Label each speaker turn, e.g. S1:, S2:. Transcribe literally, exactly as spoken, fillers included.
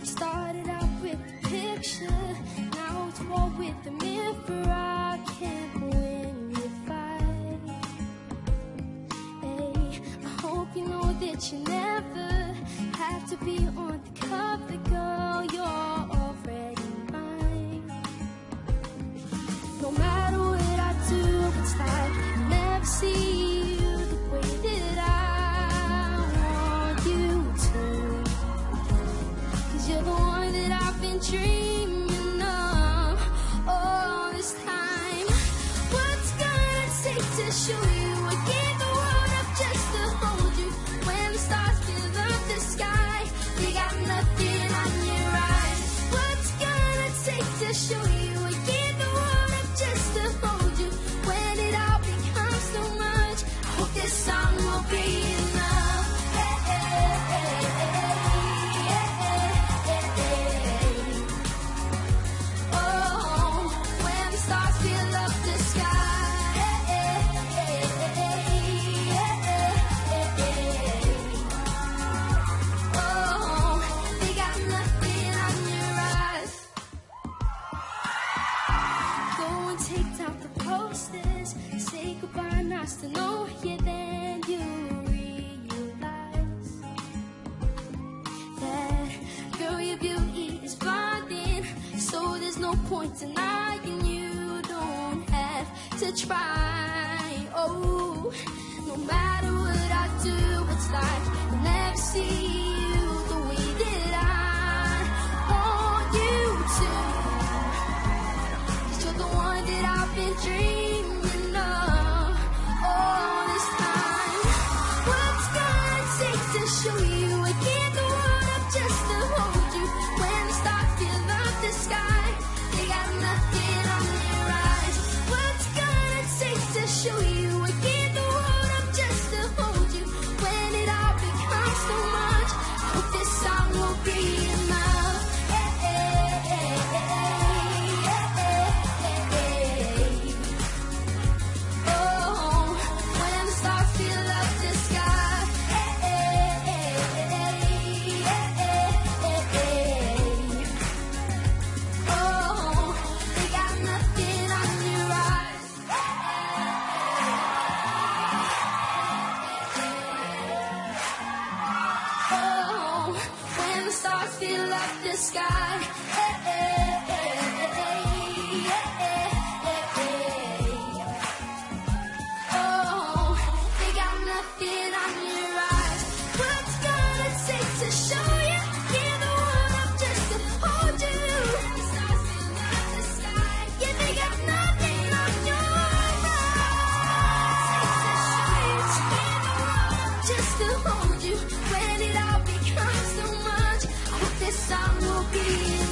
S1: Started out with a picture, now it's war with the mirror. I can't win your fight. Hey, I hope you know that you never have to be on the cover, girl. You're already mine. No matter what I do, it's like I never see you the way that I want you to. 'Cause you're the one that I've been dreaming of all this time. What's gonna take to show you I gave the world up just to hold you? When the stars fill up the sky, they got nothing on your eyes. What's gonna take to show you I gave the world up just to hold you? When it all becomes so much, I hope this song will be enough. Hey, hey, hey, hey, hey, hey, hey. Oh, when the stars fill up the sky. Hey, hey, hey, hey, hey, hey. Oh, they got nothing on your eyes. Go and take down the posters, say goodbye, nice to know you. Then you realize that, girl, your beauty is blinding, so there's no point denying. You don't have to try. Oh, no matter what I do, it's like I'll never see you the way that I want you to. 'Cause you're the one that I've been dreaming of all this time. What's gonna take to show you I give the world up just to hold you? When the stars fill up the sky, they got nothing on your eyes. What's gonna take to show you I give the world up just to hold you? When it all becomes so much, I hope this song will be enough. Hey, hey, hey, hey, hey, hey, hey. Oh, when the stars fill up the sky. Hey, hey, hey, hey, hey, hey, hey. Oh, they got nothing on your eyes. Oh, when the stars fill up the sky. Hey, hey, hey, hey, hey, hey, hey. Oh, they got nothing on your eyes. What's gonna take to show you? Give the world up just to hold you. When the stars fill up the sky, yeah, they got nothing on your eyes. Give the world up just to hold you. When it all becomes so much, I hope this song will be